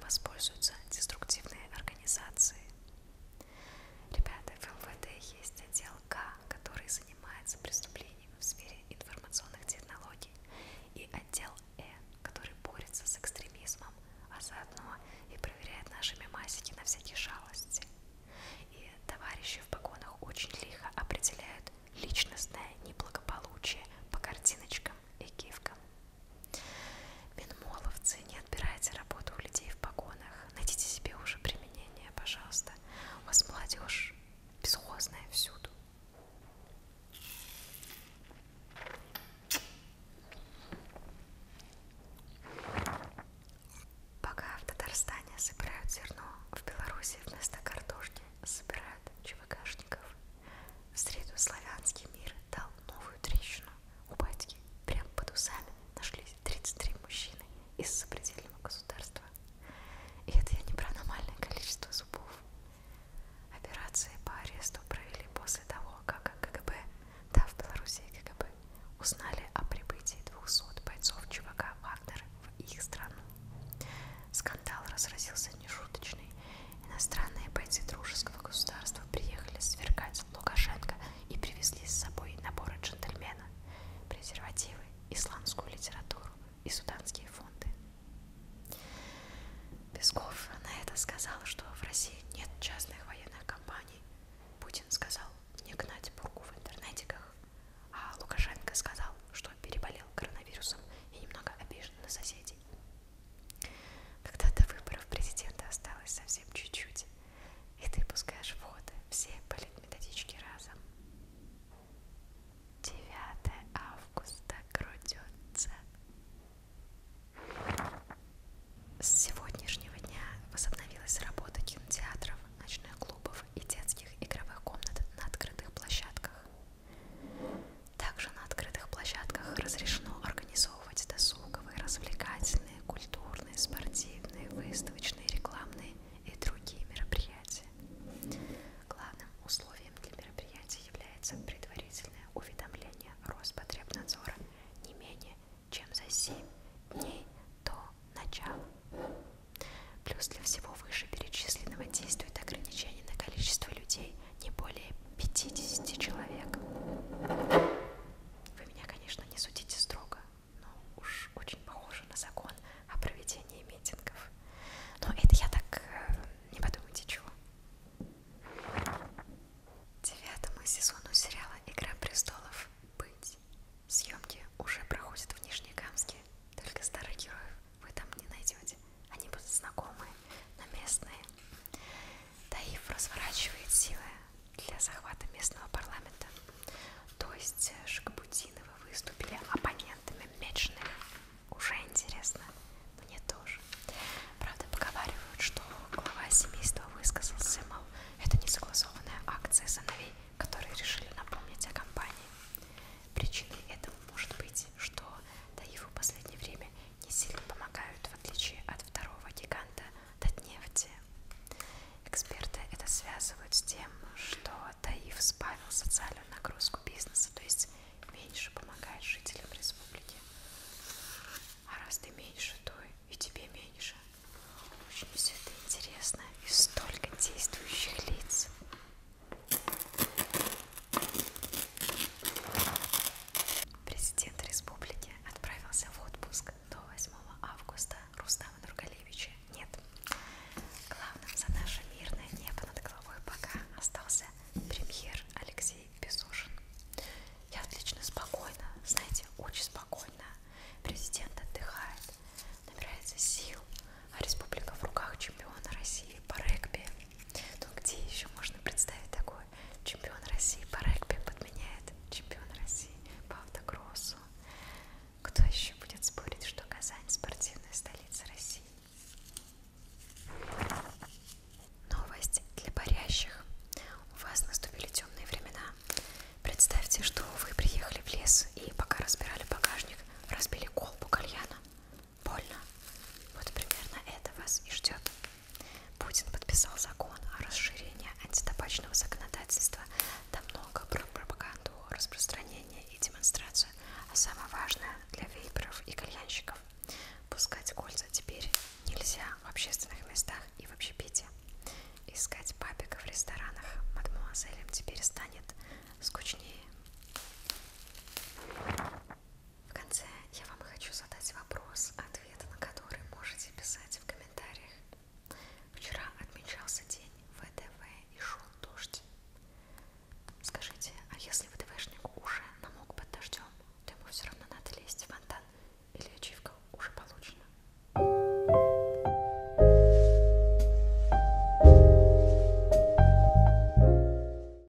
воспользуются деструктивные организации. Ребята, в МВД есть отдел К, который занимается преступлениями в сфере информационных технологий, и отдел Э, который борется с экстремизмом, а заодно и проверяет наши мемасики на всякие шалости. И товарищи в погонах очень лихо определяют личностное неблагополучие по картиночкам и гифкам. Минмоловцы, не отбирайте работу у людей в погонах, найдите себе уже применение, пожалуйста. У вас молодежь бесхозная всюду. Пока в Татарстане собирают зерно, в Беларуси вместо картошки собирают ЧВКшников. В среду славянский мир дал новую трещину. У батьки прямо под усами нашлись 33 мужчины из сопредельного государства. И это я не про аномальное количество зубов. Операции по аресту провели после того, как КГБ, да, в Беларуси КГБ, узнали о прибытии 200 бойцов ЧВК Вагнер в их страну. Скандал разразился нешуточный. Иностранные бойцы дружеского государства приехали свергать Лукашенко и привезли с собой наборы джентльмена, презервативы, исламскую литературу и суданские фунты.